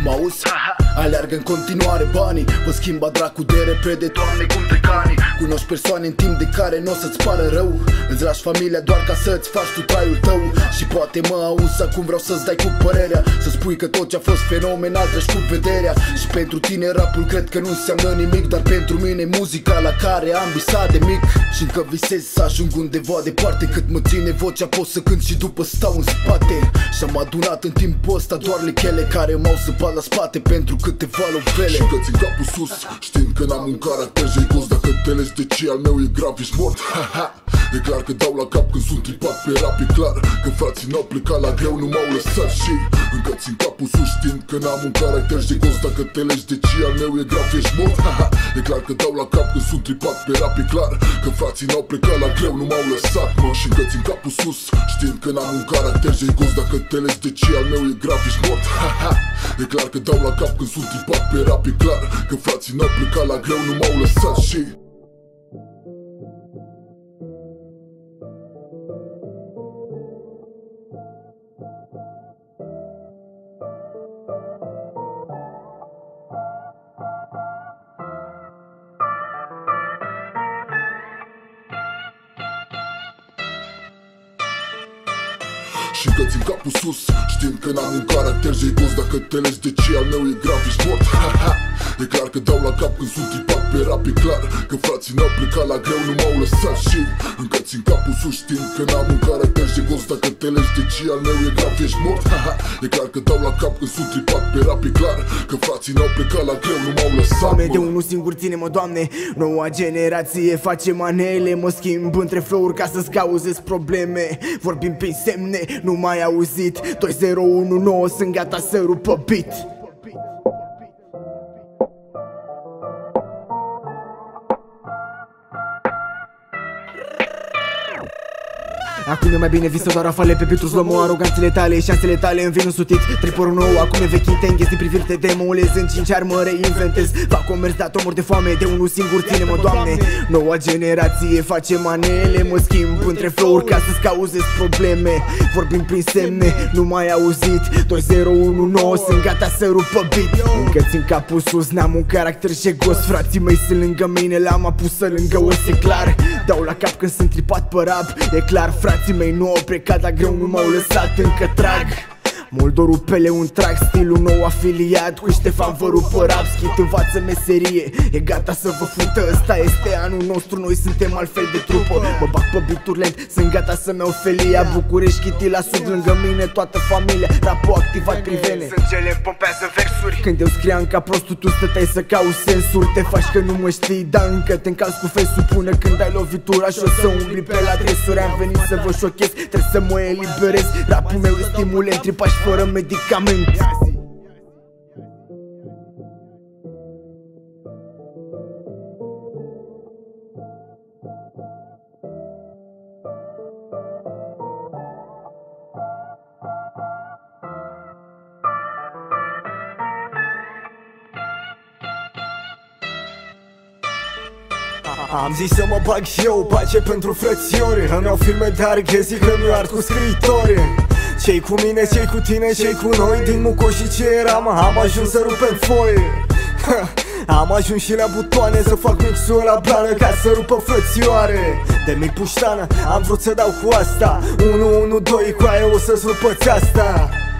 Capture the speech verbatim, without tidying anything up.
M-auzi? Aleargă în continuare banii, vă schimba dracu de repede, Doamne, cum trecanii. Cunoști persoane în timp de care n-o să-ți pară rău. Îți lași familia doar ca să-ți faci tu traiul tău. Și poate mă auzi acum, vreau să-ți dai cu părerea, să spui că tot ce-a fost fenomenal treci cu vederea. Și pentru tine rapul cred că nu înseamnă nimic, dar pentru mine muzica la care am visat de mic. Și încă visez să ajung undeva departe, cât mă ține vocea pot să cânt și după stau în spate. Și-am adunat în timpul ăsta doar lechele care m-au săpat la spate pentru câteva lovele. Și că țin capul sus, știind că n-am un caracter jegos. Dacă te legi de ce al meu e grav, ești mort. E clar că dau la cap când sunt tripat pe rap. E clar că frații n-au plecat la greu, nu m-au lăsat. Și încă țin capul sus, știind că n-am un caracter jegos. Dacă te legi de ce al meu e grav, ești mort. E clar că dau la cap când sunt tripat pe rap. E clar că frații n-au plecat la greu, nu m-au lăsat, mă. Și încă țin capul sus, știind că n-am un caracter jegos. Dacă te legi de ce al meu e grav, ești mort. E clar că dau la cap când sunt tripat pe rap. E clar că frații n-au plecat la greu, nu m-au lăsat. Și Și că țin capul sus, știind că n-am un caracter jegos. Dacă te legi de ce al meu e grav, ești mort. E clar că dau la cap când sunt tripat pe rap. E clar că frații n-au plecat la greu, nu m-au lăsat. Și încă țin capul sus, știind că n-am un caracter jegos. Dacă te legi de ce al meu e grav, ești mort. E clar că dau la cap când sunt tripat pe rap. E clar că frații n-au plecat la greu, nu m-au lăsat. Doamne, de unul singur ține-mă, Doamne. Noua generație face manele, mă schimb între flow-uri ca să-ți cauzez probleme. Vorbim prin semne, nu mai auzit. Doi zero unu nouă, sunt gata să rupă beat. Acum e mai bine visă doar afale pe beat-uri slow-mo. Aroganțele tale, șansele tale îmi vin însutit. Triporul nou, acum e vechit, te înghezi din priviri, te demolez. În cinci ani mă reinventez. Fac comerț, dat omor de foame, de unul singur ține-mă, Doamne. Noua generație face manele, mă schimb între flow-uri ca să-ți cauzez probleme. Vorbim prin semne, nu mai auzit. Doi zero unu nouă, sunt gata să rupă beat. Încă țin capul sus, n-am un caracter jegos. Frații mei sunt lângă mine, l-am apusă lângă os, e clar. Dau la cap când sunt tripat pe rap. E clar, frații mei nu au plecat, dar greu nu m-au lăsat, încă trag. Moldorul pele un track, stilul nou afiliat cu Ștefan vă rupă rap, schit învață meserie, e gata să vă fută, ăsta este anul nostru, noi suntem altfel de trupă. Mă bag pe beat-uri lent, sunt gata să-mi iau felia. București, Chiti la sud, lângă mine toată familia. Rap-ul activat prin vene, sângele pompează versuri. Când eu scriam ca prostul, tu stăteai să cauți sensuri. Te faci că nu mă știi, dar încă te încalzi cu fesul. Până când ai lovitura și o să umbli pe la dresuri. Am venit să vă șochez, trebuie să mă eliberez. Rapul meu e stimulent, tripași fără medicament. Am zis să mă bag și eu, pace pentru frățiori. Îmi iau filme de arghezi, că mi-o art cu scriitori. Ce-i cu mine, ce-i cu tine, ce-i cu noi. Din mucoșii ce eram, am ajuns să rupem foi. Am ajuns și la butoane, să fac mixul la blană ca să rupă frățioare. De mic puștană, am vrut să dau cu asta unu unu doi, cu aia o să-ți rupăți asta.